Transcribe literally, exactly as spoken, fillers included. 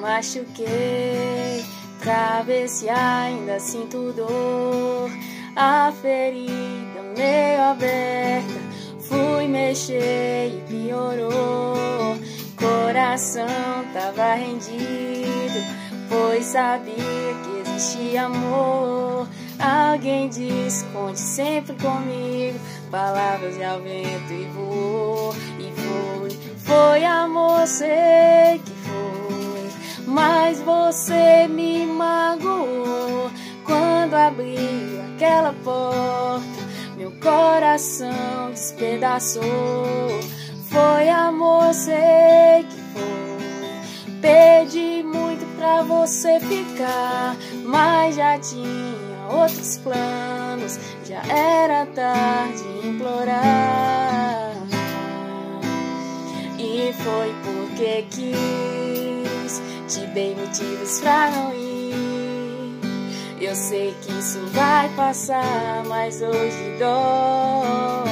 machuquei, pra ver se ainda sinto dor. A ferida meio aberta, fui mexer e piorou. Coração tava rendido, pois sabia que existia amor. Alguém disse, conte sempre comigo, palavras e ao vento e voou. E foi, foi amor, sei que foi, mas você me magoou. Quando abriu aquela porta, meu coração despedaçou. Foi amor, sei que foi, pedi muito pra você ficar, mas já tinha outros planos, já era tarde implorar. E foi porque quis, te dei motivos pra não ir. Eu sei que isso vai passar, mas hoje dói.